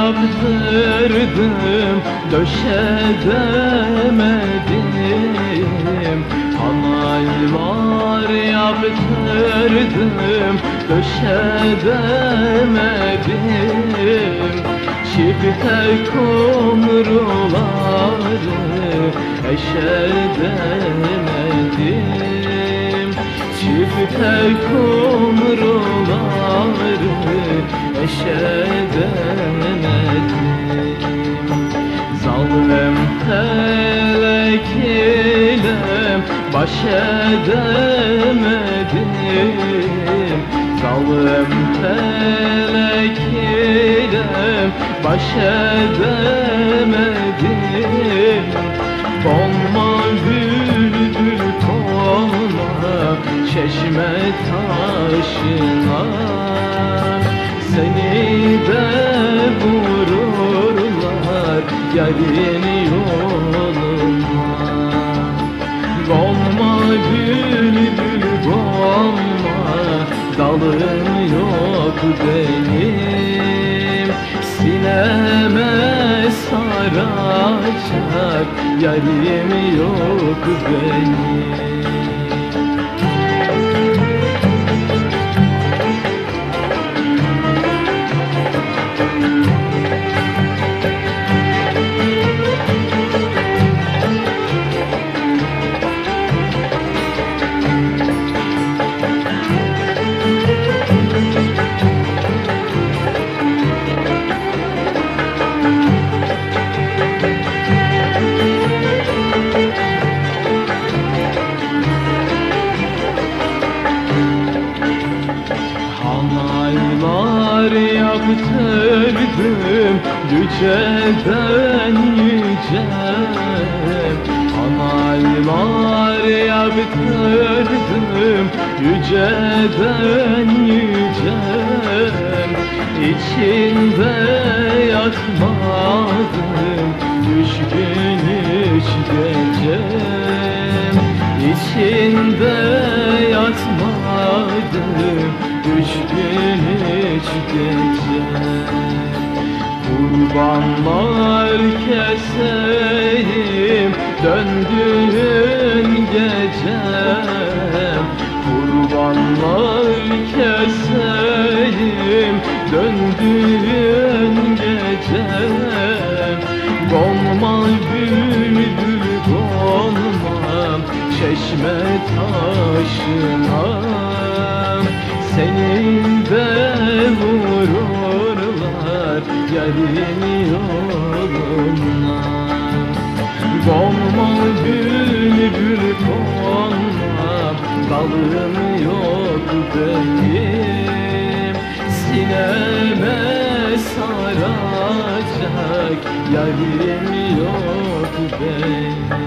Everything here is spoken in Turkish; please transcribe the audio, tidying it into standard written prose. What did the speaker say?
yaptırdım, döşedemedim. Panaylar yaptırdım, döşedemedim. Çifte kumruları eşedemedim. Çifte kumruları eşedemedim. Zalim felek ile baş edemedim. Zalim felek ile baş edemedim. Konma bülbül konma çeşme taşına, seni de vururlar yarın yoluna. Konma bülbül konma, dalım yok benim. Sineme saracak yarim yok benim. Panaylar yaptırdım yüceden yüce. Panaylar yaptırdım yüceden yüce. İçinde yatmadım üç gün üç gece. İçinde yatmadım üç gün üç gece. Kurbanlar keseyim döndüğün gece. Kurbanlar keseyim döndüğün gece. Konma bülbül konma çeşme taşına, seni de vururlar yarın yoluna. Konma bülbül konma, dalım yok benim. Sineme saracak yarim yok benim.